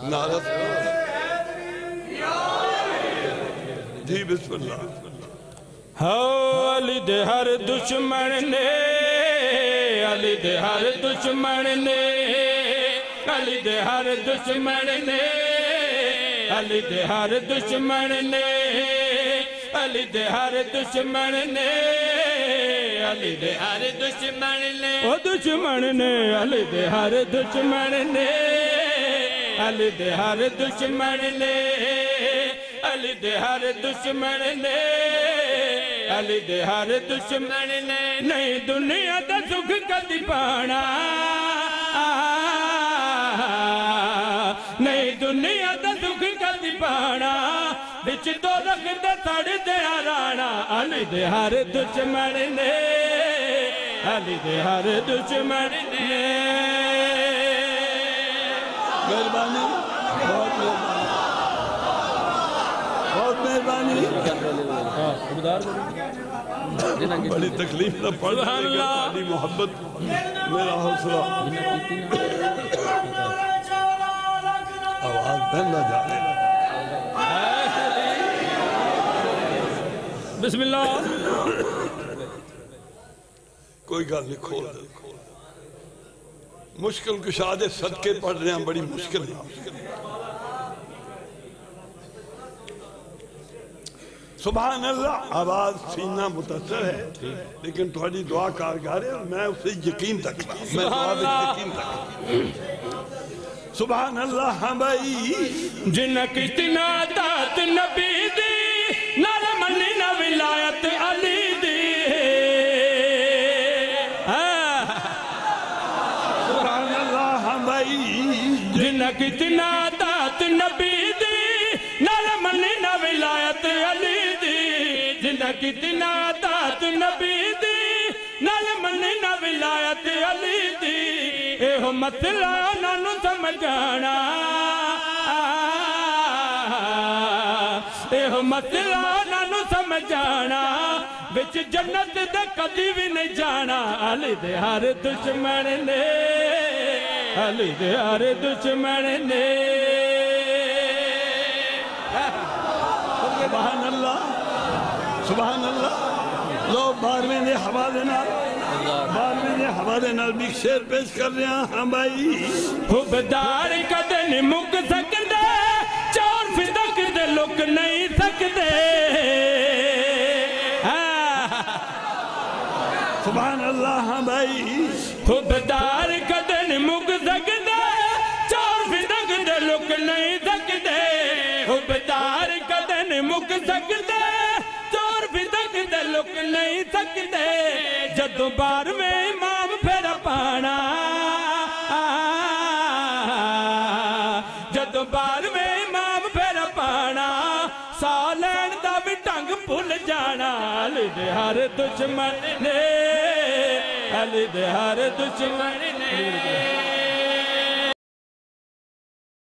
نعرہ جی بسم اللہ علی دے ہر دشمن نے علی دے ہر دشمن نے علی دے ہر دشمن نے علی دے ہر دشمن نے علی دے ہر دشمن نے علی دے ہر دشمن نے او دشمن نے علی دے ہر دشمن نے علی دے ہر دشمن نے علی دے ہر دشمن نے علی دے ہر دشمن نے نہیں دنیا دا سکھ کدی پانا نہیں دنیا دا سکھ کدی پانا بچ تو رکھ دے سڑ دے رانا علی دے ہر دشمن نے علی دے ہر دشمن نے مہربانی بہت مہربانی بڑی تکلیف نہ پڑ رہے گا تاری محبت میرا حوصلہ آواز بہن نہ جانے بسم اللہ کوئی گل نہیں کھول دے مشکل کشادے صدقے پڑھ رہے ہیں بڑی مشکل سبحان اللہ آواز سینہ متاثر ہے لیکن تھوڑی دعا کارگار ہے اور میں اسے یقین تک میں دعا بھی یقین تک سبحان اللہ ہاں بھائی جنہ کتنا دات نبی دی نال منی نہ ولایت علی دی سبحان اللہ ہاں بھائی جنہ کتنا دات نبی دی نال منی نہ ولایت علی جنہ کتنا دات نبی دی نال منی نہ ولایت علی دی ایہو مسئلہ نانو سمجھانا ایہو مسئلہ نانو سمجھانا بچ جنت دے کدی بھی نہیں جانا علی دے ہر دشمن نے علی دے ہر دشمن نے سبحان اللہ سبحان اللہ لو بارویں دے حوالے نال بھی شیر پیش کر رہے ہیں ہاں بھائی حبدار کدے نہیں مک سکتے چور فدق دے لک نہیں سکتے سبحان اللہ ہاں بھائی حبدار کدے نہیں مک سکتے چور فدق دے لک نہیں سکتے حبدار کدے نہیں مک سکتے لک نہیں سکتے جدو بار میں امام پھر پانا جدو بار میں امام پھر پانا سالین دا بھی ٹنگ پھول جانا علی دے ہر دشمن نے علی دے ہر دشمن نے